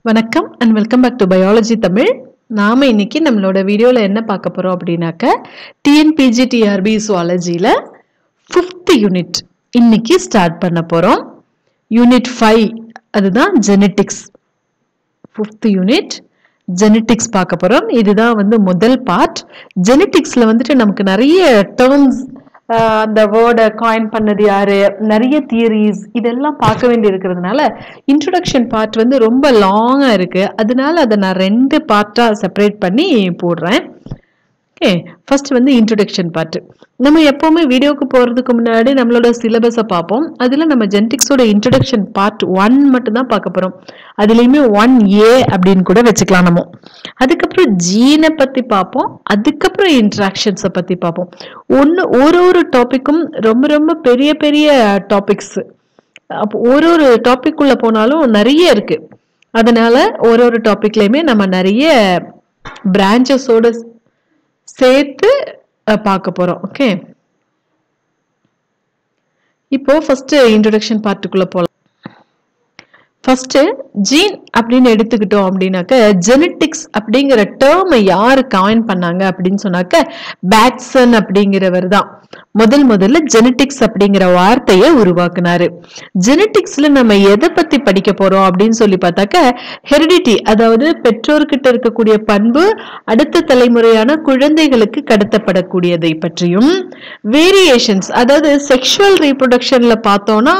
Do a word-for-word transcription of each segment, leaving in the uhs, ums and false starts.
வணக்கம் and welcome back to biology Tamil. நாம இன்னைக்கு நம்மளோட வீடியோல என்ன பார்க்க போறோம் அப்படின்னாக்க T N P G T R B zoologyல fifth யூனிட் இன்னைக்கு ஸ்டார்ட் பண்ண போறோம். யூனிட் five அதுதான் genetics. fifth யூனிட் genetics பார்க்க போறோம். இதுதான் வந்து முதல் பார்ட். geneticsல வந்துட்டு நமக்கு நிறைய டேர்ம்ஸ் அந்த வேர்டை காயின் பண்ணது யாரு, நிறைய தியரிஸ் இதெல்லாம் பார்க்க வேண்டி இருக்கிறதுனால இன்ட்ரோடக்ஷன் பார்ட் வந்து ரொம்ப லாங்கா இருக்கு. அதனால அதை நான் ரெண்டு பார்ட்டா செப்பரேட் பண்ணி போடுறேன். ஓகே, ஃபர்ஸ்ட் வந்து இன்ட்ரோடக்ஷன் பார்ட். நம்ம எப்பவுமே வீடியோக்கு போறதுக்கு முன்னாடி நம்மளோட சிலபஸை பார்ப்போம். அதுல நம்ம ஜெனடிக்ஸோட இன்ட்ரோடக்ஷன் பார்ட் ஒன் மட்டும் தான் பார்க்க போறோம். அதுலயுமே ஒன் ஏ அப்படின்னு கூட வச்சுக்கலாம் நம்ம. அதுக்கப்புறம் ஜீனை பத்தி பார்ப்போம். அதுக்கப்புறம் இன்ட்ராக்ஷன்ஸை பத்தி பார்ப்போம். ஒன்னு ஒரு ஒரு டாபிக்கும் ரொம்ப ரொம்ப பெரிய பெரிய டாபிக்ஸ். அப்போ ஒரு ஒரு டாபிக் உள்ள போனாலும் நிறைய இருக்கு. அதனால ஒரு ஒரு டாபிக்லயுமே நம்ம நிறைய பிரான்ச்சஸோட சேர்த்து பார்க்க போறோம். ஓகே, இப்போ ஃபர்ஸ்ட் இன்ட்ரோடக்ஷன் பார்ட்டுக்குள்ள போலாம். ஃபர்ஸ்ட் ஜீன் அப்படின்னு எடுத்துக்கிட்டோம் அப்படின்னாக்க ஜெனட்டிக்ஸ் அப்படிங்கிற டேர்மை யாரு காயின் பண்ணாங்க அப்படின்னு சொன்னாக்க பேட்சன் அப்படிங்கிறவர் தான் முதல் முதல்ல ஜெனட்டிக்ஸ் அப்படிங்கிற வார்த்தையை உருவாக்குனாரு. ஜெனட்டிக்ஸ்ல நம்ம எதை பத்தி படிக்க போறோம் அப்படின்னு சொல்லி பார்த்தாக்க ஹெரிடிட்டி, அதாவது பெற்றோர்கிட்ட இருக்கக்கூடிய பண்பு அடுத்த தலைமுறையான குழந்தைகளுக்கு கடத்தப்படக்கூடியதை பற்றியும், வேரியேஷன்ஸ் அதாவது செக்ஷுவல் ரீப்ரொடக்ஷன்ல பார்த்தோம்னா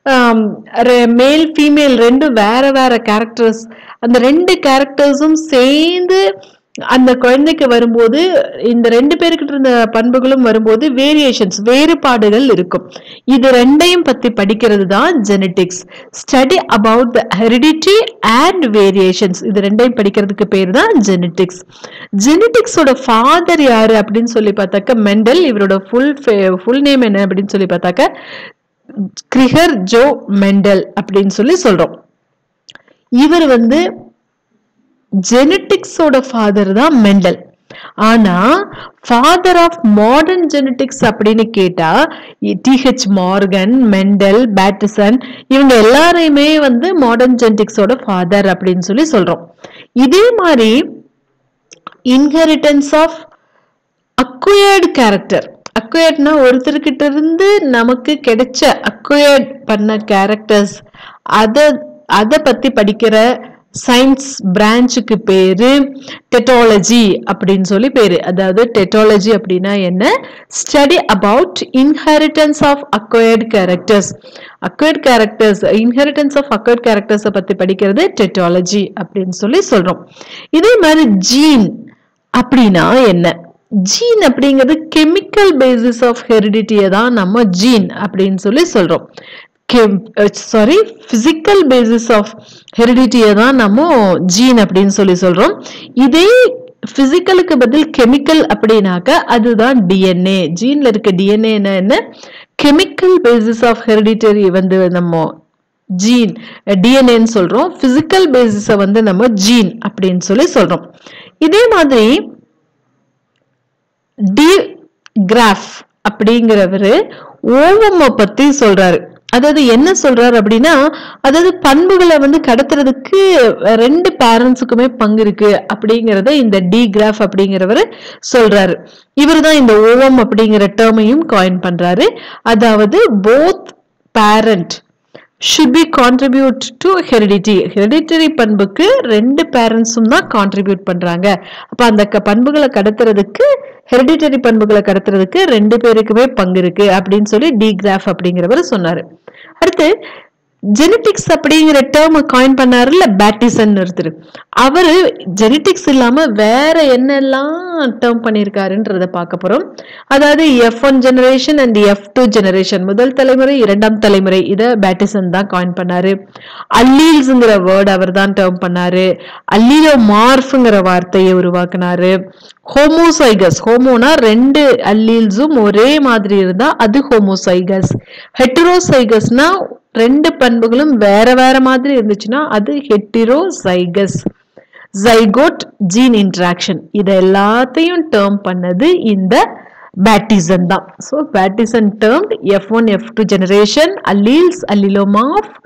மேல் ஃபீமேல் ரெண்டும் வேற வேற கேரக்டர்ஸ், அந்த ரெண்டு கேரக்டர்ஸும் சேர்ந்து அந்த குழந்தைக்கு வரும்போது இந்த ரெண்டு பேருக்கிட்ட இருந்த பண்புகளும் வரும்போது வேரியேஷன்ஸ் வேறுபாடுகள் இருக்கும். இது ரெண்டையும் பத்தி படிக்கிறது தான் genetics. Study about the heredity and variations, இது ரெண்டையும் படிக்கிறதுக்கு பேர் தான் ஜெனட்டிக்ஸ். ஜெனட்டிக்ஸோட ஃபாதர் யாரு அப்படின்னு சொல்லி பார்த்தாக்க மெண்டல். இவரோட ஃபுல் ஃபுல் நேம் என்ன அப்படின்னு சொல்லி பார்த்தாக்க கிரிகர் ஜோ மெண்டல் அப்படின்னு சொல்லி சொல்றோம். இவர் வந்து ஜெனட்டிக்ஸோட ஃபாதர் தான் மெண்டல். ஆனா ஃபாதர் ஆஃப் மாடர்ன் ஜெனட்டிக்ஸ் அப்படின்னு கேட்டா T H Morgan, Mendel, Bateson இவங்க எல்லாரையுமே வந்து மாடர்ன் ஜெனட்டிக்ஸோட ஃபாதர் அப்படின்னு சொல்லி சொல்றோம். இதே மாதிரி இன்ஹெரிட்டன்ஸ் ஆஃப் அக்வயர்டு கேரக்டர், அக்வயர்ட்னா ஒருத்தர்கிட்ட இருந்து நமக்கு கிடைச்ச அக்வயர்ட் பண்ண கேரக்டர்ஸ், அத அத பத்தி படிக்கிற சயின்ஸ் பிரான்ச்சுக்கு பேரு டெட்டாலஜி அப்படின்னு சொல்லி பேரு. அதாவது டெட்டாலஜி அப்படின்னா என்ன, study about inheritance of acquired characters. Acquired characters inheritance of acquired characters பத்தி படிக்கிறது டெட்டாலஜி அப்படின்னு சொல்லி சொல்றோம். இதே மாதிரி ஜீன் அப்படின்னா என்ன, ஜீன் அப்படிங்கிறது கெமிக்கல் பேசிஸ் ஆஃப் ஹெரிடிட்டியை தான் நம்ம ஜீன் அப்படின்னு சொல்லி சொல்றோம். சாரி பிசிக்கல் பேசிஸ் ஆஃப் ஹெரிடிட்டியை தான் நம்ம ஜீன் அப்படின்னு சொல்லி சொல்றோம். இதே பிசிக்கலுக்கு பதில் கெமிக்கல் அப்படின்னாக்க அதுதான் டிஎன்ஏ. ஜீன்ல இருக்க டிஎன்ஏ என்ன, கெமிக்கல் பேசிஸ் ஆஃப் ஹெரிடிட்டரி வந்து நம்ம ஜீன் டிஎன்ஏன்னு சொல்றோம். பிசிக்கல் பேசிஸை வந்து நம்ம ஜீன் அப்படின்னு சொல்லி சொல்றோம். இதே மாதிரி டி கிராஃப் அப்படிங்கிறவரு ஓவம் பத்தி சொல்றாரு. அதாவது என்ன சொல்றாரு அப்படின்னா, அதாவது பண்புகளை வந்து கடத்துறதுக்கு ரெண்டு பேரண்ட்ஸுக்குமே பங்கு இருக்கு அப்படிங்கறத இந்த டி கிராஃப் அப்படிங்கிறவரு சொல்றாரு. இவர் தான் இந்த ஓவம் அப்படிங்கிற டேர்மையும் காயின் பண்றாரு. அதாவது both parent should be contribute to heredity. hereditary பண்புக்கு ரெண்டு பேரண்ட்ஸும் தான் கான்ட்ரிபியூட் பண்றாங்க. அப்ப அந்த பண்புகளை கடத்துறதுக்கு ஹெரிடிட்டரி பண்புகளை கடத்துறதுக்கு ரெண்டு பேருக்குமே பங்கு இருக்கு அப்படின்னு சொல்லி டி கிராஃப் அப்படிங்கிறவர் சொன்னாரு. அடுத்து ஜெனட்டிக்ஸ் அப்படிங்கிற டேர்ம் காயின் பண்ணாருல்ல பேட்டிசன் ஒருத்தர், அவரு ஜெனட்டிக்ஸ் இல்லாம வேற என்னெல்லாம் டேர்ம் பண்ணியிருக்காருன்றத பார்க்க போறோம். அதாவது F one generation and F two generation, முதல் தலைமுறை இரண்டாம் தலைமுறை, இதை பேட்டிசன் தான் காயின் பண்ணாரு. அல்லீல்ஸ்ங்கிற வேர்டு அவர் தான் டேர்ம் பண்ணாரு. அல்லீலோமார்ஃப்ங்கிற வார்த்தையை உருவாக்குனாரு. ஹோமோசைகஸ், ஹோமோனா ரெண்டு அல்லீல்ஸும் ஒரே மாதிரி இருந்தா அது ஹோமோசைகஸ். ஹெட்டரோசைகஸ்னா ரெண்டு பண்புகளும் வேற வேற மாதிரி இருந்துச்சுன்னா அது ஹெட்டிரோசைகஸ். ஜைகோட், ஜீன் இன்டராக்ஷன், இது எல்லாத்தையும் டேர்ம் பண்ணது இந்த பேட்டிசன் தான். So Bateson termed F one F two generation, alleles, allelomorph,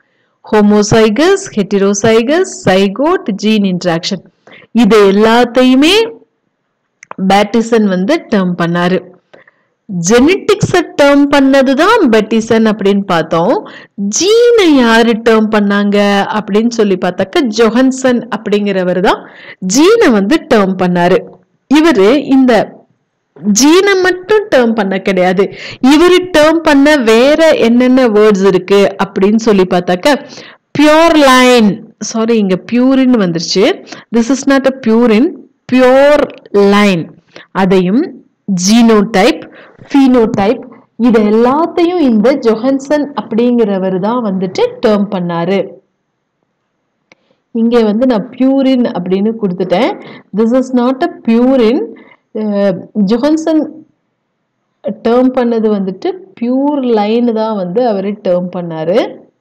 homozygous, heterozygous, zygote, gene interaction. இது எல்லாத்தையுமே பேட்டிசன் வந்து டேர்ம் பண்ணாரு. ஜெனட்டிக்ஸை டேர்ம் பண்ணதுதான் பெட்டிசன் அப்படின்னு பார்த்தோம். ஜீனை யாரு டேர்ம் பண்ணாங்க அப்படின்னு சொல்லி பார்த்தாக்க ஜொஹன்சன் அப்படிங்கிறவர் தான் ஜீனை வந்து டேர்ம் பண்ணாரு. இவரு இந்த ஜீனை மட்டும் டேர்ம் பண்ண கிடையாது, இவரு டேர்ம் பண்ண வேற என்னென்ன வேர்ட்ஸ் இருக்கு அப்படின்னு சொல்லி பார்த்தாக்க பியூர் லைன், சாரி இங்க பியூரின் வந்துருச்சு, this is not a purine, pure line, அதையும் ஜீனோடைப், ஃபீனோடைப், இது எல்லாத்தையும் இந்த ஜொஹன்சன் அப்படிங்கிறவர் தான் வந்துட்டு டேர்ம் பண்ணாரு. இங்கே வந்து நான் பியூரின் அப்படின்னு கொடுத்துட்டேன். This is not a purine. Johannsen term பண்ணது வந்துட்டு பியூர் லைன் தான் வந்து அவரு டேர்ம் பண்ணாரு.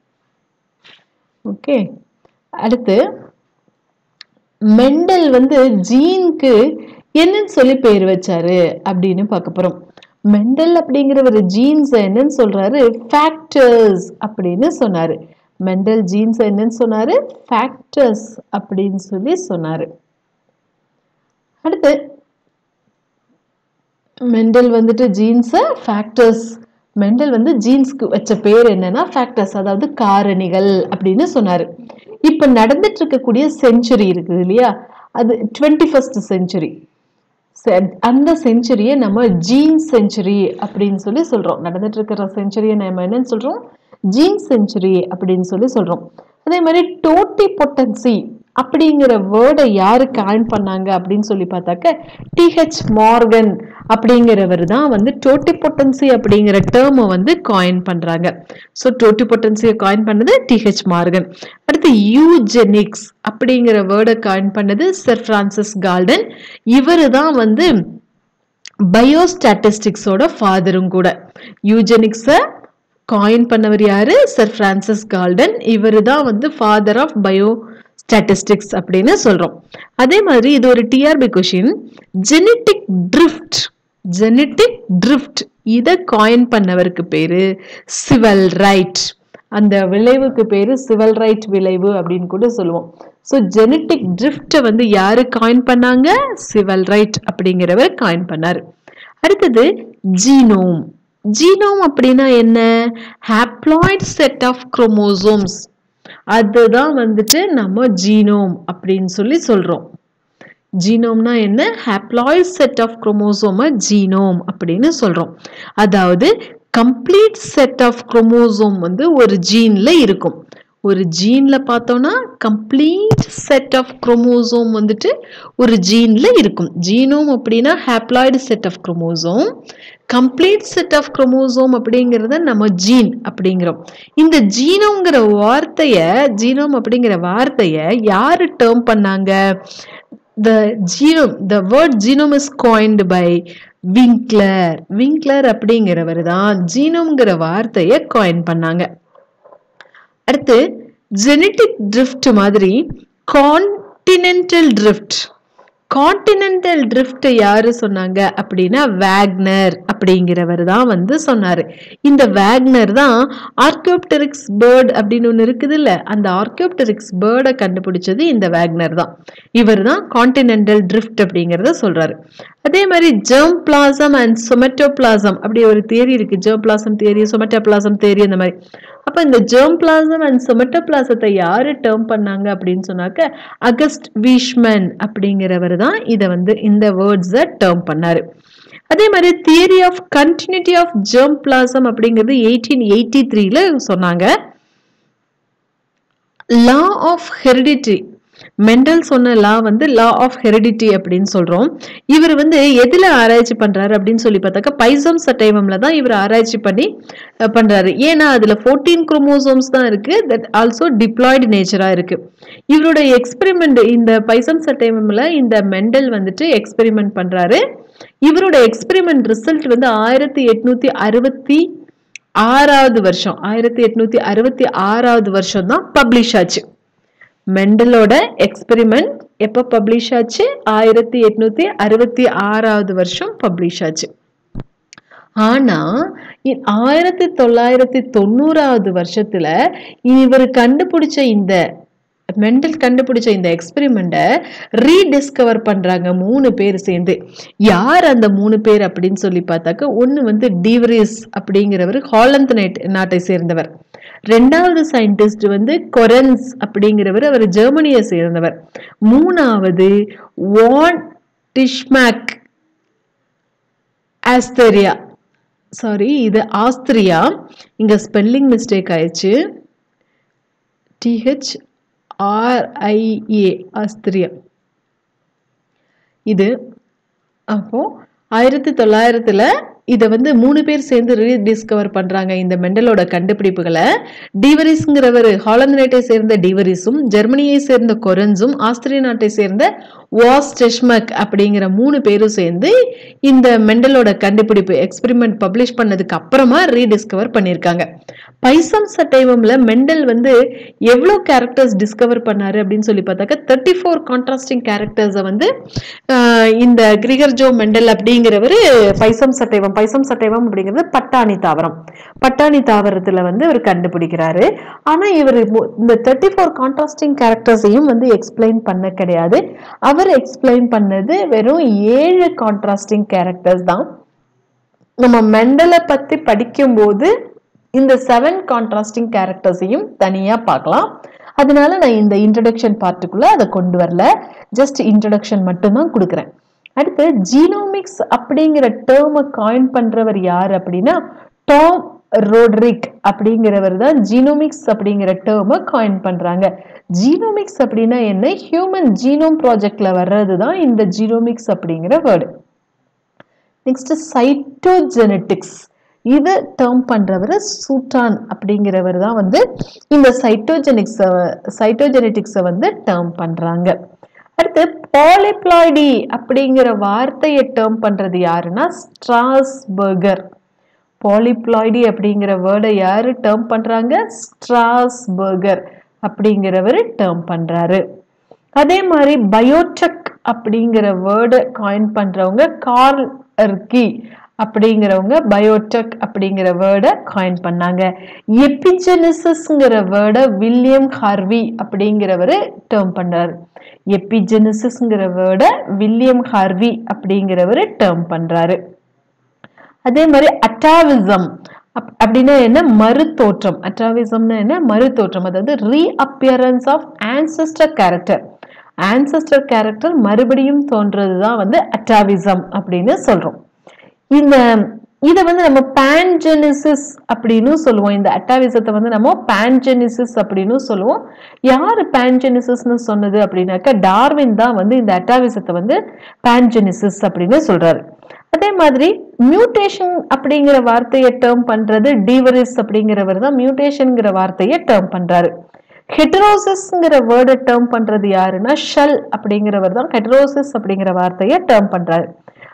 ஓகே, அடுத்து மெண்டல் வந்து ஜீனுக்கு என்னன்னு சொல்லி பேர் வச்சாரு அப்படின்னு பார்க்க போறோம். மெண்டல் அப்படிங்கிற ஒரு ஜீன்ஸ் என்னன்னு சொல்றாரு, ஃபேக்டர்ஸ் அப்படின்னு சொன்னாரு. மெண்டல் ஜீன்ஸ் என்னன்னு சொன்னாரு, ஃபேக்டர்ஸ் அப்படின்னு சொல்லி சொன்னாரு. அடுத்து மெண்டல் வந்துட்டு ஜீன்ஸை ஃபேக்டர்ஸ், மெண்டல் வந்து ஜீன்ஸ்க்கு வச்ச பேர் என்னன்னா ஃபேக்டர்ஸ், அதாவது காரணிகள் அப்படின்னு சொன்னாரு. இப்ப நடந்துட்டு இருக்கக்கூடிய செஞ்சுரி இருக்குது இல்லையா, அது டுவெண்ட்டி ஃபர்ஸ்ட் செஞ்சுரி, அந்த செஞ்சுரியை நம்ம ஜீன் செஞ்சுரி அப்படின்னு சொல்லி சொல்றோம். நடந்துட்டு இருக்கிற செஞ்சுரியை நம்ம என்னன்னு சொல்றோம், ஜீன் செஞ்சுரி அப்படின்னு சொல்லி சொல்றோம். அதே மாதிரி டோட்டி பொட்டன்சி அப்படிங்கிற வேர்டை யாரு காயின் பண்ணாங்க அப்படின்னு சொல்லி பார்த்தாக்க டிஹெச் மார்கன் அப்படிங்கிறவர் தான் வந்து டோட்டி பொட்டன்சி அப்படிங்கிற டேர்மை வந்து காயின் பண்றாங்க. ஸோ டோட்டி பொட்டன்சியை காயின் பண்ணது டிஹெச் மார்கன். அடுத்து யூஜெனிக்ஸ் அப்படிங்கிற வேர்டை காயின் பண்ணது சர் பிரான்சிஸ் கால்டன். இவரு தான் வந்து பயோஸ்டாட்டிஸ்டிக்ஸோட ஃபாதரும் கூட. யூஜெனிக்ஸை காயின் பண்ணவர் யாரு, சர் பிரான்சிஸ் கால்டன். இவரு தான் வந்து ஃபாதர் ஆஃப் பயோ ஸ்டாட்டிஸ்டிக்ஸ் அப்படின்னு சொல்றோம். அதே மாதிரி இது ஒரு TRB question. Genetic drift, genetic drift இதை காயின் பண்ணவருக்கு பேரு சிவல் ரைட். அந்த விளைவுக்கு பேரு சிவல் ரைட் விளைவு அப்படின்னு கூட சொல்லுவோம். ஸோ ஜெனட்டிக் ட்ரிஃப்டை வந்து யாரு காயின் பண்ணாங்க, சிவல் ரைட் அப்படிங்கிறவர் காயின் பண்ணாரு. அடுத்தது ஜீனோம். ஜீனோம் அப்படின்னா என்ன, ஹாப்ளாய்ட் செட் ஆஃப் குரோமோசோம்ஸ், அதுதான் வந்துட்டு நம்ம ஜீனோம் அப்படின்னு சொல்லி சொல்றோம். ஜீனோம்னா என்ன, ஹாப்ளாய்ட் செட் ஆஃப் குரோமோசோமை ஜீனோம் அப்படின்னு சொல்றோம். அதாவது கம்ப்ளீட் செட் ஆஃப் குரோமோசோம் வந்து ஒரு ஜீன்ல இருக்கும். ஒரு ஜீன்ல பார்த்தோம்னா கம்ப்ளீட் செட் ஆஃப் குரோமோசோம் வந்துட்டு ஒரு ஜீன்ல இருக்கும். ஜீனோம் அப்படின்னா haploid set of chromosome, complete set of chromosome அப்படிங்கிறத நம்ம ஜீன் அப்படிங்கிறோம். இந்த ஜீனோங்கிற வார்த்தைய, ஜீனோம் அப்படிங்கிற வார்த்தைய யாரு டேர்ம் பண்ணாங்க, the genome, the word genome is coined by Winkler. Winkler அப்படிங்கிறவர் தான் ஜீனோம்ங்கிற வார்த்தையை காயின் பண்ணாங்க. அடுத்து ஜெனட்டிக் ட்ரிஃப்ட் மாதிரி கான்டினென்டல் ட்ரிஃப்ட். கான்டினென்டல் ட்ரிஃப்ட் யாரு சொன்னாங்க அப்படின்னா வேக்னர் அப்படிங்கிறவர் தான் வந்து சொன்னாரு. இந்த வேக்னர் தான் ஆர்க்கியோப்டெரிக்ஸ் பேர்ட் அப்படின்னு ஒன்று இருக்குது இல்ல, அந்த ஆர்க்கியோப்டெரிக்ஸ் பேர்டை கண்டுபிடிச்சது இந்த வேக்னர் தான். இவர் தான் கான்டினென்டல் ட்ரிஃப்ட் அப்படிங்கிறத சொல்றாரு. அதே மாதிரி ஜெர்ம் பிளாசம் அண்ட் சொமெட்டோபிளாசம் அப்படி ஒரு தியரி இருக்கு. Germ plasm theory, somatoplasm theory, அந்த மாதிரி. அப்ப இந்த ஜெர்ம் பிளாசம் அண்ட் சொமெட்டோபிளாசத்தை யாரு டேர்ம் பண்ணாங்க அப்படின்னு சொன்னாக்க அகஸ்ட் வீஷ்மன் அப்படிங்கிறவர் தான் இதை வந்து இந்த வேர்ட்ஸை டேர்ம் பண்ணாரு. அதே மாதிரி theory of continuity of germ plasm அப்படிங்கிறது எயிட்டீன் எயிட்டி த்ரீல சொன்னாங்க. லா ஆஃப் ஹெரிடிட்டி, மெண்டல் சொன்ன லா வந்து லா ஆஃப் ஹெரிடிட்டி அப்படின்னு சொல்றோம். இவர் வந்து எதுல ஆராய்ச்சி பண்றாரு அப்படின்னு சொல்லி பார்த்தாக்க பைசம் சட்டைவம்ல தான் இவர் ஆராய்ச்சி பண்ணி பண்றாரு. ஏன்னா அதுல ஃபோர்டீன் குரோமோசோம்ஸ் தான் இருக்கு, தட் ஆல்சோ டிப்ளாய்டு நேச்சரா இருக்கு. இவருடைய எக்ஸ்பெரிமெண்ட் இந்த பைசம் சட்டைவம்ல இந்த மெண்டல் வந்துட்டு எக்ஸ்பெரிமெண்ட் பண்றாரு. இவரோட எக்ஸ்பெரிமெண்ட் ரிசல்ட் வந்து ஆயிரத்தி எட்நூத்தி அறுபத்தி ஆறாவது வருஷம் ஆயிரத்தி எட்நூத்தி அறுபத்தி ஆறாவது வருஷம் தான் பப்ளிஷ் ஆச்சு. மெண்டலோட எக்ஸ்பெரிமெண்ட் எப்ப பப்ளிஷ் ஆச்சு, ஆயிரத்தி எட்நூத்தி அறுபத்தி ஆறாவது வருஷம் பப்ளிஷ் ஆச்சு. ஆனா ஆயிரத்தி தொள்ளாயிரத்தி தொண்ணூறாவது வருஷத்துல இவர் கண்டுபிடிச்ச இந்த மெண்டல் கண்டுபிடிச்ச இந்த எக்ஸ்பெரிமெண்ட ரீடிஸ்கவர் பண்றாங்க மூணு பேர் சேர்ந்து. யார் அந்த மூணு பேர் அப்படின்னு சொல்லி பார்த்தாக்க, ஒன்னு வந்து டிவரிஸ் அப்படிங்கிறவர் ஹாலந்து நாட்டை சேர்ந்தவர். ரெண்டாவது சயின்டிஸ்ட் வந்து கொரன்ஸ் அப்படிங்கிறவர், அவர் ஜெர்மனியை சேர்ந்தவர். மூணாவது வான் டிஷ்மேக் ஆஸ்திரியா, சாரி இது ஆஸ்திரியா, இங்க ஸ்பெல்லிங் மிஸ்டேக் ஆயிடுச்சு, டிஹெச் ஆர்ஐஏ ஆஸ்திரியா. இது அப்போ ஆயிரத்தி தொள்ளாயிரத்துல இதை வந்து மூணு பேர் சேர்ந்து ரீடிஸ்கவர் பண்றாங்க இந்த மெண்டலோட கண்டுபிடிப்புகளை. டிவரிஸ்ங்கிறவர் ஹாலந்து நாட்டை சேர்ந்த டிவரிஸும், ஜெர்மனியை சேர்ந்த கொரன்ஸும், ஆஸ்திரிய நாட்டை சேர்ந்த வாஸ் டெஷ்மக் அப்படிங்கிற மூணு பேரும் சேர்ந்து இந்த மெண்டலோட கண்டுபிடிப்பு எக்ஸ்பெரிமெண்ட் பப்ளிஷ் பண்ணதுக்கு அப்புறமா ரீடிஸ்கவர் பண்ணியிருக்காங்க. பைசம் சட்டைவம்ல மெண்டல் வந்து எவ்வளோ கேரக்டர்ஸ் டிஸ்கவர் பண்ணாரு அப்படின்னு சொல்லி பார்த்தாக்க தேர்ட்டி ஃபோர் கான்ட்ராஸ்டிங் கேரக்டர்ஸை வந்து இந்த கிரிகர்ஜோ மெண்டல் அப்படிங்கிறவர் பைசம் சட்டைவம், பைசம் சட்டைவம் அப்படிங்கிறது பட்டாணி தாவரம், பட்டாணி தாவரத்துல வந்து இவர் கண்டுபிடிக்கிறாரு. ஆனா இவர் இந்த தேர்ட்டி ஃபோர் கான்ட்ராஸ்டிங் கேரக்டர்ஸையும் வந்து எக்ஸ்பிளைன் பண்ண கிடையாது. அவர் எக்ஸ்பிளைன் பண்ணது வெறும் ஏழு கான்ட்ராஸ்டிங் கேரக்டர்ஸ் தான். நம்ம மெண்டலை பத்தி படிக்கும் போது இந்த செவன் கான்ட்ராஸ்டிங் கேரக்டர்ஸையும் தனியா பார்க்கலாம். அதனால நான் இந்த இன்ட்ரடக்ஷன் பார்ட்டுக்குள்ள அதை கொண்டு வரல, ஜஸ்ட் இன்ட்ரடக்ஷன் மட்டும்தான் கொடுக்குறேன். அடுத்து ஜீனோமிக்ஸ் அப்படிங்கிற டேர்மை காயின் பண்றவர் யார் அப்படின்னா டாம் ரோட்ரிக் அப்படிங்கிறவர் தான் ஜீனோமிக்ஸ் அப்படிங்கிற டேர்மை காயின் பண்றாங்க. ஜீனோமிக்ஸ் அப்படின்னா என்ன? ஹியூமன் ஜீனோம் ப்ராஜெக்ட்ல வர்றது தான் இந்த ஜீனோமிக்ஸ் அப்படிங்கிற வேர்டு. நெக்ஸ்ட் சைட்டோஜெனட்டிக்ஸ், இதை டேர்ம் பண்றவர் சூட்டான் அப்படிங்கிறவர் தான் வந்து இந்த சைட்டோஜெனிக்ஸ் சைட்டோஜெனட்டிக்ஸை வந்து டேர்ம் பண்றாங்க. அடுத்து பாலிப்ளாய்டி அப்படிங்கிற வார்த்தையை டேர்ம் பண்றது யாருன்னா ஸ்ட்ராஸ்பர்கர். பாலிப்ளாய்டி அப்படிங்கிற வேர்டை யாரு டேர்ம் பண்றாங்க? ஸ்ட்ராஸ்பர்கர் அப்படிங்கிறவர் டேர்ம் பண்றாரு. அதே மாதிரி பயோடெக் அப்படிங்கிற வேர்டை காயின் பண்றவங்க கார்ல் எர்கி அப்படிங்கிறவங்க பயோடெக் அப்படிங்கிற வேர்டை காயின் பண்ணாங்க. எபிஜெனிசிஸ்ங்கிற வேர்டை வில்லியம் ஹார்வி அப்படிங்கிறவரு டேர்ம் பண்றாரு. எபிஜெனிசிஸ்ங்கிற வேர்டை வில்லியம் ஹார்வி அப்படிங்கிறவரு டேர்ம் பண்றாரு. அதே மாதிரி அட்டாவிசம் அப்படின்னா என்ன? மறுதோற்றம். அட்டாவிசம்னா என்ன? மறுதோற்றம், அதாவது reappearance of ancestor character. Ancestor character மறுபடியும் தோன்றதுதான் வந்து அட்டாவிசம் அப்படின்னு சொல்றோம். இந்த இதை வந்து நம்ம பான்ஜெனிசிஸ் அப்படின்னு சொல்லுவோம். இந்த அட்டாவிசத்தை வந்து நம்ம பான்ஜெனிசிஸ் அப்படின்னு சொல்லுவோம். யாரு பான்ஜெனிசிஸ்னு சொன்னது அப்படின்னாக்கா டார்வின் தான் வந்து இந்த அட்டாவிசத்தை வந்து பான்ஜெனிசிஸ் அப்படின்னு சொல்றாரு. அதே மாதிரி மியூட்டேஷன் அப்படிங்கிற வார்த்தையை டேர்ம் பண்றது டிவரிஸ் அப்படிங்கிறவர் தான் மியூட்டேஷன்ங்கிற வார்த்தையை டேர்ம் பண்றாரு. ஹெட்ரோசிஸ்ங்கிற வேர்டை டேர்ம் பண்றது யாருன்னா ஷெல் அப்படிங்கிறவர் தான் ஹெட்ரோசிஸ் அப்படிங்கிற வார்த்தையை டேர்ம் பண்றாரு.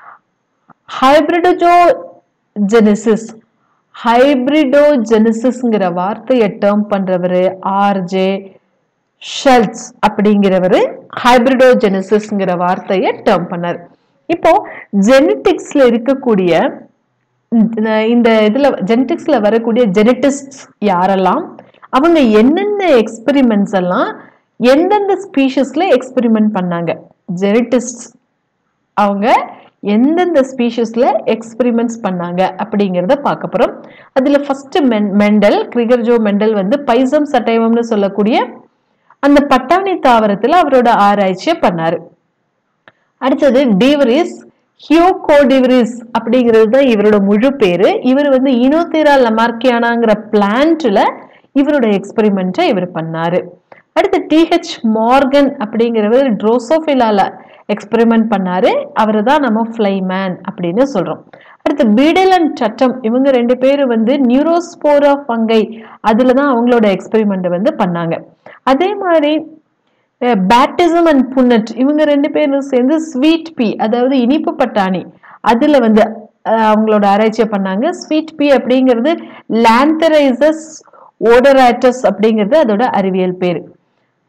ஹைபிரிடோஜெனிசிஸ் ஹைபிரிடோஜெனிசிஸ்ங்கிற வார்த்தையை டேர்ம் பண்றவரு ஆர்ஜே ஷெல்ட்ஸ் அப்படிங்கிறவரு ஹைபிரிடோஜெனிசிஸ்ங்கிற வார்த்தையை டேர்ம் பண்ணாரு. இப்போ ஜெனட்டிக்ஸ்ல இருக்கக்கூடிய இந்த இதுல ஜெனட்டிக்ஸ்ல வரக்கூடிய ஜெனட்டிஸ்ட் யாரெல்லாம், அவங்க என்னென்ன எக்ஸ்பெரிமெண்ட்ஸ் எல்லாம் எந்தெந்த ஸ்பீஷஸ்ல எக்ஸ்பெரிமெண்ட் பண்ணாங்க, ஜெனட்டிஸ்ட் அவங்க எந்தெந்த ஸ்பீஷஸ்ல எக்ஸ்பெரிமெண்ட்ஸ் பண்ணாங்க அப்படிங்கிறத பார்க்க போறோம். அதுல ஃபர்ஸ்ட் மெண்டல், கிரிகர்ஜோ மெண்டல் வந்து பைசம் சட்டைவம்னு சொல்லக்கூடிய அந்த பட்டாணி தாவரத்துல அவரோட ஆராய்ச்சியை பண்ணாரு. அடுத்தது டிவரிஸ், ஹியோகோடிவரிஸ் அப்படிங்கிறது தான் இவரோட முழு பேரு. இவர் வந்து ஈனோதெரா லமார்க்கியானாங்கிற பிளான்ட்ல இவரோட எக்ஸ்பெரிமெண்ட்டை இவர் பண்ணாரு. அடுத்து டிஹெச் மார்கன் அப்படிங்கிறவர் ட்ரோசோஃபிலால எக்ஸ்பெரிமெண்ட் பண்ணாரு. அவரை தான் நம்ம ஃப்ளைமேன் அப்படின்னு சொல்றோம். அடுத்து பீடல் அண்ட் டட்டம், இவங்க ரெண்டு பேரும் வந்து நியூரோஸ்போரா ஃபங்கை அதுலதான் அவங்களோட எக்ஸ்பெரிமெண்ட் வந்து பண்ணாங்க. அதே மாதிரி பேட்டிசம் அண்ட் புன்னட், இவங்க ரெண்டு பேரும் சேர்ந்து ஸ்வீட் பீ அதாவது இனிப்பு பட்டாணி அதுல வந்து அவங்களோட ஆராய்ச்சியை பண்ணாங்க. ஸ்வீட் பீ அப்படிங்கிறது லாந்தரைசஸ் ஓடராட்டஸ் அப்படிங்கிறது அதோட அறிவியல் பேரு.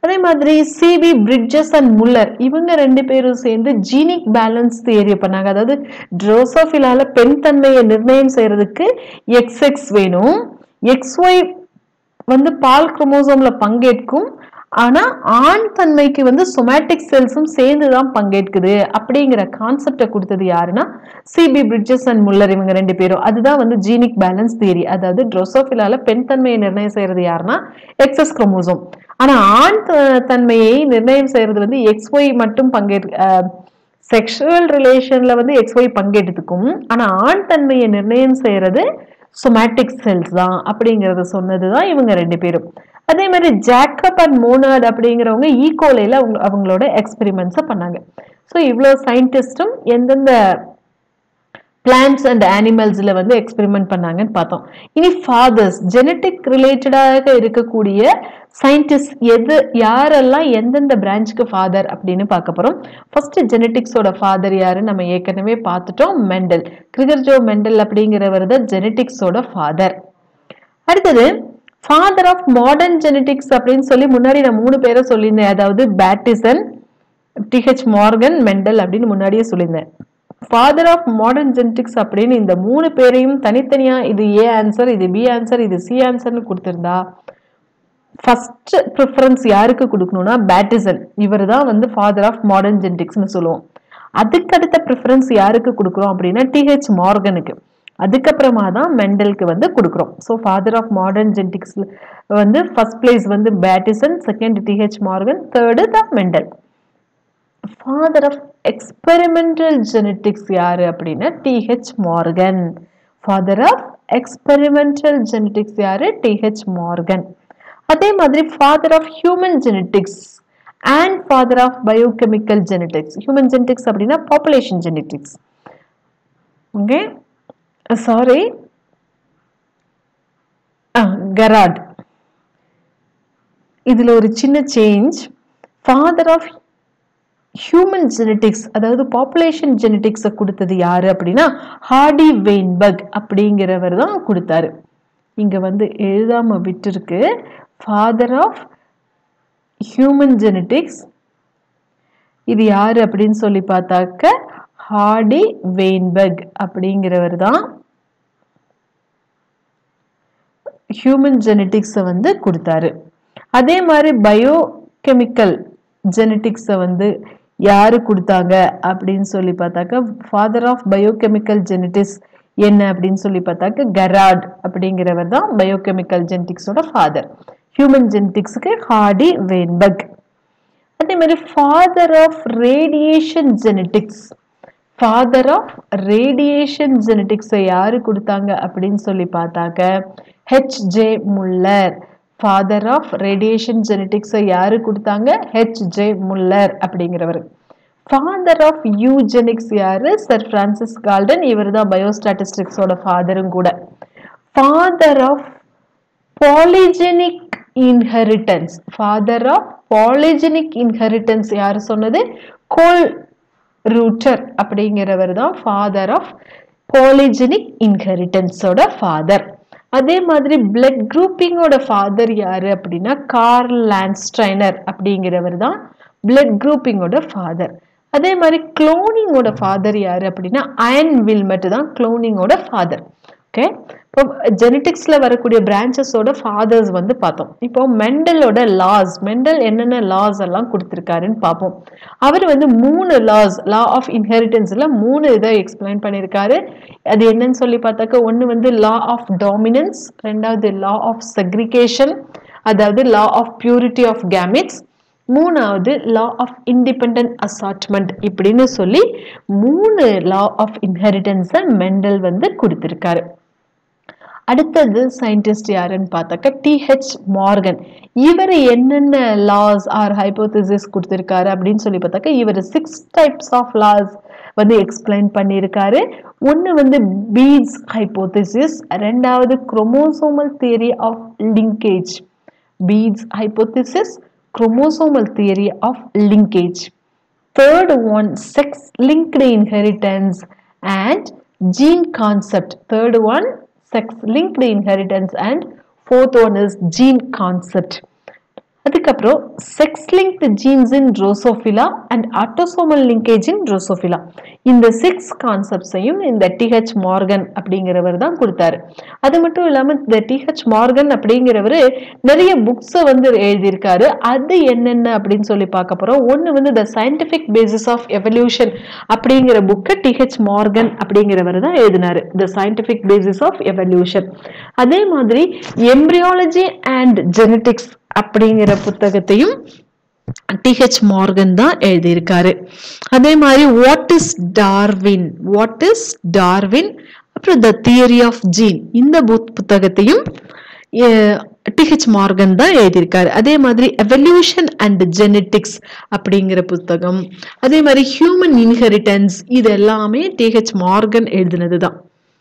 அதே மாதிரி சிபி பிரிட்ஜஸ் அண்ட் முல்லர் இவங்க ரெண்டு பேரும் சேர்ந்து ஜீனிக் பேலன்ஸ் தியரி பண்ணாங்க. அதாவது ட்ரோசோஃபிலால பெண் தன்மையை நிர்ணயம் செய்யறதுக்கு எக்ஸ் எக்ஸ் வேணும், எக்ஸ் ஒய் வந்து பால் குரோமோசோம்ல பங்கேற்கும், ஆனா ஆண் தன்மைக்கு வந்து சொமேட்டிக் செல்ஸும் சேர்ந்துதான் பங்கேற்குது அப்படிங்கிற கான்செப்டை கொடுத்தது யாருன்னா சிபி பிரிட்ஜஸ் அண்ட் முல்லர் இவங்க ரெண்டு பேரும். அதுதான் வந்து ஜீனிக் பேலன்ஸ் தியரி. அதாவது ட்ரோசோஃபிலால பெண் தன்மையை நிர்ணயம் செய்யறது யாருன்னா எக்ஸ்எஸ் குரோமோசோம், ஆனா ஆண் தன்மையை நிர்ணயம் செய்யறது வந்து எக்ஸ் ஒய் மட்டும் பங்கேற்க செக்ஷுவல் ரிலேஷன்ல வந்து எக்ஸ் ஒய் பங்கேற்றதுக்கும், ஆனா ஆண் தன்மையை நிர்ணயம் செய்யறது சொமேட்டிக் செல்ஸ் தான் அப்படிங்கறத சொன்னதுதான் இவங்க ரெண்டு பேரும். அதே மாதிரி ஜேக்கப் அண்ட் மோனார்ட் அப்படிங்கிறவங்க ஈகோலைல அவங்க அவங்களோட எக்ஸ்பெரிமெண்ட்ஸை பண்ணாங்க. ஸோ இவ்வளோ சயின்டிஸ்டும் எந்தெந்த பிளான்ட்ஸ் அண்ட் அனிமல்ஸ்ல வந்து எக்ஸ்பெரிமெண்ட் பண்ணாங்கன்னு பார்த்தோம். இனி ஃபாதர்ஸ் ஜெனட்டிக் ரிலேட்டடாக இருக்கக்கூடிய சயின்டிஸ்ட் எது யாரெல்லாம் எந்தெந்த பிரான்ச்சுக்கு ஃபாதர் அப்படின்னு பார்க்க போறோம். ஃபர்ஸ்ட் ஜெனட்டிக்ஸோட ஃபாதர் யாரு நம்ம ஏற்கனவே பார்த்துட்டோம், மெண்டல். கிரிகர் ஜோ மெண்டல் அப்படிங்கிறவர் தான் ஜெனட்டிக்ஸோட ஃபாதர். அடுத்தது ஃபாதர் ஆஃப் மாடர்ன் ஜெனட்டிக்ஸ் அப்படின்னு சொல்லி முன்னாடி நான் மூணு பேரை சொல்லியிருந்தேன். அதாவது பேட்டிசன், டிஹெச் மார்கன், மெண்டல் அப்படின்னு முன்னாடியே சொல்லியிருந்தேன். ஃபாதர் ஆஃப் மாடர்ன் ஜெனட்டிக்ஸ் அப்படின்னு இந்த மூணு பேரையும் தனித்தனியா இது ஏ ஆன்சர், இது பி ஆன்சர், இது சி ஆன்சர்னு கொடுத்திருந்தா ஃபர்ஸ்ட் ப்ரிஃபரன்ஸ் யாருக்கு கொடுக்கணும்னா பேட்டிசன். இவர் தான் வந்து ஃபாதர் ஆஃப் மாடர்ன் ஜெனட்டிக்ஸ்னு சொல்லுவோம். அதுக்கு அடுத்த ப்ரிஃபரன்ஸ் யாருக்கு கொடுக்குறோம் அப்படின்னா டிஹெச் மார்கனுக்கு. அதுக்கப்புறமா தான் மெண்டலுக்கு வந்து கொடுக்குறோம். So father of modern genetics வந்து ஃபர்ஸ்ட் பிளேஸ் வந்து Bateson, second T H Morgan, third தான் Mendel. Father of experimental genetics யாரு அப்படின்னா T H Morgan. Father of experimental genetics யாரு டிஹெச் மார்கன். அதே மாதிரி father of human genetics and father of biochemical genetics. Human genetics அப்படின்னா population genetics. Okay, sorry, Garrod. இதுல ஒரு சின்ன change. Father of human genetics அதாவது பாப்புலேஷன் ஜெனட்டிக்ஸை கொடுத்தது யாரு அப்படின்னா ஹார்டி வெயின்பர்க் அப்படிங்கிறவர் தான் கொடுத்தாரு. இங்க வந்து எழுதாம விட்டுருக்கு. ஃபாதர் ஆஃப் ஹியூமன் ஜெனட்டிக்ஸ் இது யாரு அப்படின்னு சொல்லி பார்த்தாக்க ஹார்டி வெயின்பர்க் அப்படிங்கிறவர் தான் ஹியூமன் ஜெனட்டிக்ஸை வந்து கொடுத்தாரு. அதே மாதிரி பயோ கெமிக்கல் ஜெனட்டிக்ஸை வந்து யாரு கொடுத்தாங்க அப்படின்னு சொல்லி பார்த்தாக்க ஃபாதர் ஆஃப் பயோகெமிக்கல் ஜெனட்டிக்ஸ் என்ன அப்படின்னு சொல்லி பார்த்தாக்க கராட் அப்படிங்கிறவர் தான் பயோகெமிக்கல் ஜெனட்டிக்ஸோட ஃபாதர். ஹியூமன் ஜெனட்டிக்ஸுக்கு ஹார்டி வெயின்பர்க். அதே மாதிரி father of radiation genetics, father of radiation ஜெனட்டிக்ஸை யாரு கொடுத்தாங்க அப்படின்னு சொல்லி பார்த்தாக்க H J Muller. Father of radiation ஜெனட்டிக்ஸை யாரு கொடுத்தாங்க ஹெச் ஜே முல்லர் அப்படிங்கிறவர். ஃபாதர் ஆஃப் யூஜெனிக்ஸ் யாரு சர் பிரான்சிஸ் கால்டன். இவர் தான் பயோஸ்டாட்டிஸ்டிக்ஸோட ஃபாதரும் கூட. Father of polygenic inheritance, father of polygenic inheritance யாரு சொன்னது கோல் ரூட்டர் அப்படிங்கிறவர் தான் ஃபாதர் ஆஃப் பாலிஜெனிக் இன்ஹெரிட்டன்ஸோட ஃபாதர். அதே மாதிரி பிளட் குரூப்பிங்கோட ஃபாதர் யாரு அப்படின்னா கார்ல் லான்ஸ்ட்ரைனர் அப்படிங்கிறவர் தான் பிளட் குரூப்பிங்கோட ஃபாதர். அதே மாதிரி குளோனிங்கோட ஃபாதர் யாரு அப்படின்னா அயன் வில்மட் தான் குளோனிங்கோட ஃபாதர். ஓகே, இப்போ ஜெனட்டிக்ஸ்ல வரக்கூடிய பிரான்ச்சஸோட ஃபாதர்ஸ் வந்து பார்த்தோம். இப்போ மெண்டலோட லாஸ், மெண்டல் என்னென்ன லாஸ் எல்லாம் கொடுத்துருக்காருன்னு பார்ப்போம். அவர் வந்து மூணு லாஸ், லா ஆஃப் இன்ஹெரிட்டன்ஸ்ல மூணு இதை எக்ஸ்பிளைன் பண்ணியிருக்காரு. அது என்னன்னு சொல்லி பார்த்தாக்க ஒன்று வந்து லா ஆஃப் டாமினன்ஸ், ரெண்டாவது லா ஆஃப் செக்ரிகேஷன் அதாவது law of purity of gametes, மூணாவது லா ஆஃப் இண்டிபெண்டன்ட் அசார்ட்மெண்ட். இப்படின்னு சொல்லி மூணு லா ஆஃப் இன்ஹெரிட்டன்ஸை மெண்டல் வந்து கொடுத்திருக்காரு. அடுத்தது சயின்டிஸ்ட் யாருன்னு பார்த்தாக்க டிஹெச் மார்கன். இவர் என்னென்ன லாஸ் ஆர் ஹைபோதசிஸ் கொடுத்திருக்காரு அப்படின்னு சொல்லி பார்த்தாக்க இவர் சிக்ஸ் டைப்ஸ் ஆஃப் லாஸ் வந்து எக்ஸ்பிளைன் பண்ணியிருக்காரு. ஒன்று வந்து பீட்ஸ் ஹைபோதசிஸ், ரெண்டாவது chromosomal theory of linkage, beads hypothesis, chromosomal theory of linkage. Third one, sex linked inheritance and gene concept. Third one, sex linked inheritance and fourth one is gene concept. அதுக்கப்புறம் sex linked genes in Drosophila and autosomal linkage in Drosophila. இந்த six கான்செப்ட்ஸையும் இந்த T H Morgan அப்படிங்கிறவர் தான் கொடுத்தாரு. அது மட்டும் இல்லாம இந்த டிஹெச் மார்கன் அப்படிங்கிறவர் நிறைய புக்ஸை வந்து எழுதியிருக்காரு. அது என்னென்ன அப்படின்னு சொல்லி பார்க்க போறோம். ஒன்று வந்து the scientific basis of evolution அப்படிங்கிற புக்கை டிஹெச் மார்கன் அப்படிங்கிறவர் தான் எழுதினாரு. The scientific basis of evolution. அதே மாதிரி எம்பிரியாலஜி அண்ட் ஜெனடிக்ஸ் அப்படிங்கிற புத்தகத்தையும் டிஹெச் மார்கன் தான் எழுதியிருக்காரு. அதே மாதிரி what is Darwin what is Darwin அப்புறம் த தியரி ஆஃப் ஜீன் இந்த புத்தகத்தையும் டிஹெச் மார்கன் தான் எழுதியிருக்காரு. அதே மாதிரி எவல்யூஷன் அண்ட் ஜெனடிக்ஸ் அப்படிங்கிற புத்தகம், அதே மாதிரி ஹியூமன் இன்ஹெரிட்டன்ஸ், இது எல்லாமே டிஹெச் மார்கன் எழுதினது தான்.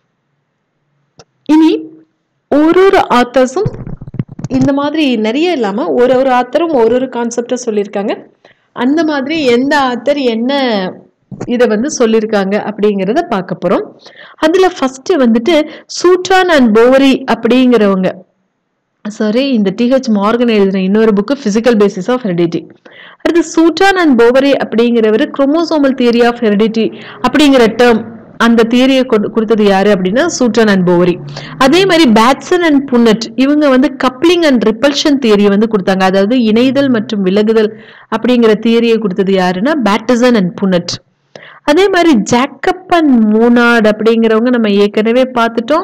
இனி ஒரு ஒரு ஆத்தர்ஸும் இந்த மாதிரி நிறைய இல்லாம ஒரு ஒரு ஆத்தரும் ஒரு ஒரு கான்செப்டை சொல்லியிருக்காங்க. அந்த மாதிரி எந்த ஆத்தர் என்ன இதை வந்து சொல்லியிருக்காங்க அப்படிங்கிறத பார்க்க போறோம். அதுல ஃபர்ஸ்ட் வந்துட்டு சூட்ரான் அண்ட் போவரி அப்படிங்கிறவங்க, சாரி இந்த டிஹெச் மார்கன் எழுதின இன்னொரு book physical basis of heredity. அடுத்து சூட்ரான் அண்ட் போவரி அப்படிங்கிறவர் குரோமோசோமல் தியரி ஆஃப் ஹெரிடிட்டி அப்படிங்கிற டேர்ம் அந்த தியரியை கொடுத்தது யாரு அப்படின்னா சூட்ரான் அண்ட் போவரி. அதே மாதிரி பேட்சன் அண்ட் புன்னட் இவங்க வந்து கப்ளிங் அண்ட் ரிப்பல்ஷன் தியரியை வந்து கொடுத்தாங்க. அதாவது இணைதல் மற்றும் விலகுதல் அப்படிங்கிற தியரியை கொடுத்தது யாருன்னா பேட்டிசன் அண்ட் புன்னட். அதே மாதிரி ஜேக்கப் அண்ட் மோனார்ட் அப்படிங்கிறவங்க நம்ம ஏற்கனவே பார்த்துட்டோம்.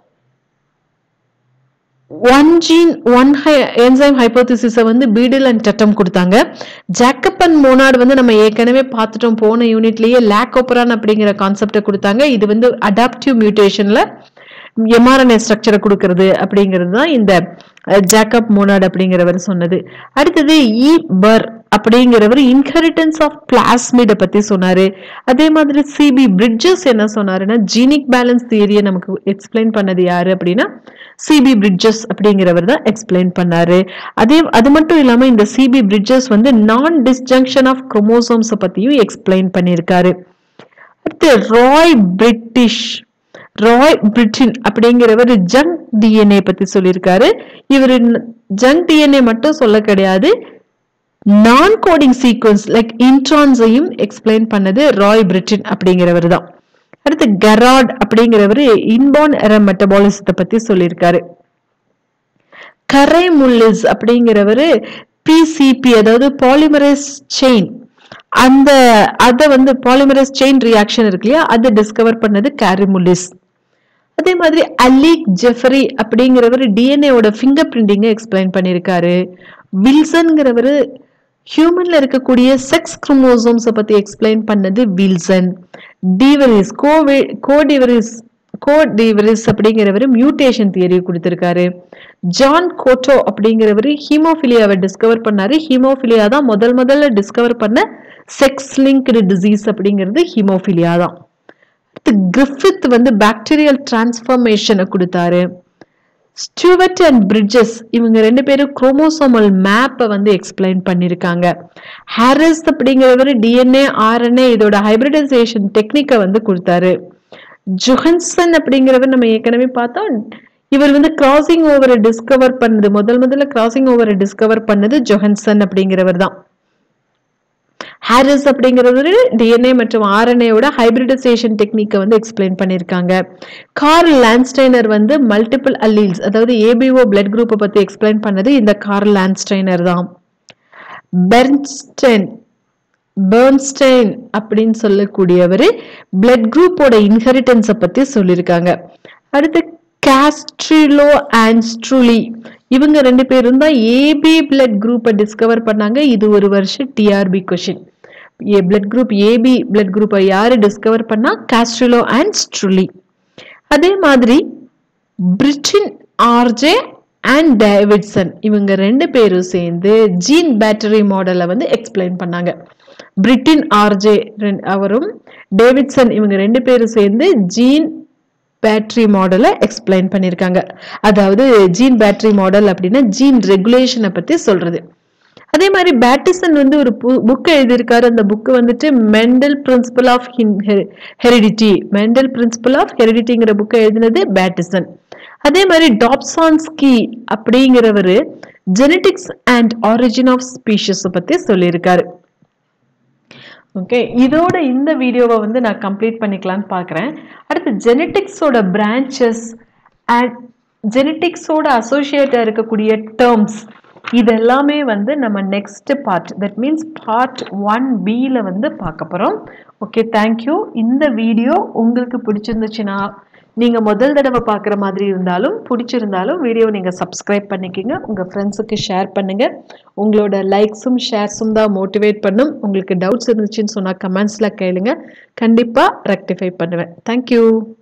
ஒன் ஜீன் ஒன் என்சைம் ஹைபோதிசிஸை வந்து பீடில் அண்ட் டட்டம் கொடுத்தாங்க. ஜேக்கப் அண்ட் மோனார்ட் வந்து நம்ம ஏற்கனவே பார்த்துட்டோம் போன யூனிட்லயே லாக்கோபரான் அப்படிங்கிற கான்செப்டை கொடுத்தாங்க. இது வந்து அடாப்டிவ் மியூட்டேஷன்ல எம்ஆர்என்ஏ ஸ்ட்ரக்சரை கொடுக்கறது அப்படிங்கிறது தான் இந்த ஜேக்கப் மோனார்ட் அப்படிங்கிறவர் சொன்னது. அடுத்தது இ பர் அப்படிங்கிறவர் இன்ஹெரிட்டன்ஸ் ஆஃப் பிளாஸ்மிட பத்தி சொன்னாரு. அதே மாதிரி சிபி பிரிட்ஜஸ் என்ன சொன்னாருன்னா ஜீனிக் பேலன்ஸ் தியரியை நமக்கு எக்ஸ்பிளைன் பண்ணது யாரு அப்படின்னா சிபி பிரிட்ஜஸ் அப்படிங்கிறவர் தான் எக்ஸ்பிளைன் பண்ணாரு. அதே அது மட்டும் இல்லாம இந்த சிபி பிரிட்ஜஸ் வந்து நான் டிஸ்ஜங்ஷன் ஆஃப் குரோமோசோம்ஸ் பத்தியும் எக்ஸ்பிளைன் பண்ணியிருக்காரு. அடுத்து ராய் பிரிட்டிஷ் ராய் பிரிட்டின் அப்படிங்கிறவர் ஜங்க் டிஎன்ஏ பத்தி சொல்லியிருக்காரு. இவர் ஜங்க் டிஎன்ஏ மட்டும் சொல்ல கிடையாது, நான் கோடிங் சீக்வன்ஸ் லைக் இன்ட்ரான்ஸையும் எக்ஸ்பிளைன் பண்ணது ராய் பிரிட்டின் அப்படிங்கிறவர் தான். அடுத்து கெரார்ட் அப்படிங்கிறவர் இன்பார்ன் எரர் மெட்டபாலிசத்தை பத்தி சொல்லியிருக்காரு. கரை முல்லிஸ் அப்படிங்கிறவர் பிசிபி அதாவது பாலிமரேஸ் செயின் அந்த அதை வந்து பாலிமரேஸ் செயின் ரியாக்ஷன் இருக்கு இல்லையா அதை டிஸ்கவர் பண்ணது கேரிமுல்லிஸ். அதே மாதிரி அலிக் ஜெஃபரி அப்படிங்கிறவர் டிஎன்ஏவோட ஃபிங்கர் பிரிண்டிங்கை எக்ஸ்பிளைன் பண்ணியிருக்காரு. வில்சன்கிறவர் ஹியூமன்ல இருக்கக்கூடிய செக்ஸ் குரோமோசோம்ஸ் பத்தி எக்ஸ்பிளைன் பண்ணது வில்சன். டிவரிஸ் கோவே கோடிவரிஸ் கோடிவரிஸ் அப்படிங்கிறவர் மியூட்டேஷன் தியரி கொடுத்திருக்காரு. ஜான் கோட்டோ அப்படிங்கிறவர் ஹீமோஃபிலியாவை டிஸ்கவர் பண்ணாரு. ஹீமோஃபிலியா தான் முதல் முதல்ல டிஸ்கவர் பண்ண செக்ஸ் லிங்க்டு டிசீஸ் அப்படிங்கிறது ஹீமோஃபிலியா தான். கிரிஃபித் வந்து பாக்டீரியல் டிரான்ஸ்ஃபர்மேஷனை கொடுத்தாரு. ஸ்டூவர்ட் அண்ட் பிரிட்ஜஸ் இவங்க ரெண்டு பேரும் குரோமோசோமல் மேப்பை வந்து எக்ஸ்பிளைன் பண்ணியிருக்காங்க. ஹாரிஸ் அப்படிங்கிறவர் டிஎன்ஏ ஆர்என்ஏ இதோட ஹைபிரிடைசேஷன் டெக்னிக்கை வந்து கொடுத்தாரு. ஜொஹன்சன் அப்படிங்கிறவர் நம்ம ஏற்கனவே பார்த்தோம். இவர் வந்து கிராசிங் ஓவரை டிஸ்கவர் பண்ணது முதல் முதல்ல கிராசிங் ஓவரை டிஸ்கவர் பண்ணது ஜொஹன்சன் அப்படிங்கிறவர் தான். ஹாரிஸ் அப்படிங்கிறவர் டிஎன்ஏ மற்றும் ஆர்என்ஏவோட ஹைபிரிடைசேஷன் டெக்னிக்கை வந்து எக்ஸ்பிளைன் பண்ணியிருக்காங்க. கார்ல் லான்ஸ்டைனர் வந்து மல்டிபிள் அல்லீல்ஸ் அதாவது ஏபிஓ பிளட் குரூப்பை பத்தி எக்ஸ்பிளைன் பண்ணது இந்த கார்ல் லான்ஸ்டைனர் தான். பெர்ன்ஸ்டைன் பெர்ன்ஸ்டைன் அப்படின்னு சொல்லக்கூடியவர் பிளட் குரூப்போட இன்ஹெரிட்டன்ஸை பத்தி சொல்லியிருக்காங்க. அடுத்து காஸ்ட்ரிலோ அண்ட் ஸ்ட்ரூலி இவங்க ரெண்டு பேரும் தான் ஏபி பிளட் குரூப்பை டிஸ்கவர் பண்ணாங்க. இது ஒரு வருஷம் TRB question. Blood group AB blood குரூப்பை யாரு டிஸ்கவர் பண்ணா காஸ்ட்ரிலோ அண்ட் ஸ்ட்ரூலி. அதே மாதிரி பிரிட்டின் ஆர்ஜே அண்ட் டேவிட்சன் இவங்க ரெண்டு பேரும் சேர்ந்து ஜீன் பேட்டரி மாடலை வந்து எக்ஸ்பிளைன் பண்ணாங்க. பிரிட்டின் ஆர்ஜே அவரும் டேவிட்சன் இவங்க ரெண்டு பேரும் சேர்ந்து ஜீன் பேட்டரி மாடலை எக்ஸ்பிளைன் பண்ணியிருக்காங்க. அதாவது ஜீன் பேட்டரி மாடல் அப்படின்னா ஜீன் ரெகுலேஷனை பத்தி சொல்றது. அதே மாதிரி பேட்டிசன் வந்து ஒரு புக் எழுதியிருக்காரு. அந்த புக்கு வந்துட்டு Mendel principle of heredity Mendel principle of ஹெரிடிட்டிங்கிற புக்கை எழுதினது பேட்டிசன். அதே மாதிரி டாப்சான்ஸ்கி அப்படிங்கிறவர் genetics and origin of species பத்தி சொல்லியிருக்காரு. ஓகே, இதோட இந்த வீடியோவை வந்து நான் கம்ப்ளீட் பண்ணிக்கலான்னு பார்க்குறேன். அடுத்து ஜெனடிக்ஸோட பிரான்ச்சஸ் அண்ட் ஜெனடிக்ஸோட அசோசியேட்டாக இருக்கக்கூடிய டேர்ம்ஸ் இதெல்லாமே வந்து நம்ம next part, that means part one பியில் வந்து பார்க்க போகிறோம். Okay, thank you. இந்த வீடியோ உங்களுக்கு பிடிச்சிருந்துச்சுன்னா நீங்கள் முதல் தடவை பார்க்குற மாதிரி இருந்தாலும் பிடிச்சிருந்தாலும் வீடியோ நீங்கள் சப்ஸ்கிரைப் பண்ணிக்கோங்க, உங்கள் ஃப்ரெண்ட்ஸுக்கு ஷேர் பண்ணுங்கள். உங்களோட லைக்ஸும் ஷேர்ஸும் தான் மோட்டிவேட் பண்ணும். உங்களுக்கு டவுட்ஸ் இருந்துச்சுன்னு சொன்னால் கமெண்ட்ஸில் கேளுங்க, கண்டிப்பாக ரெக்டிஃபை பண்ணுவேன். தேங்க்யூ.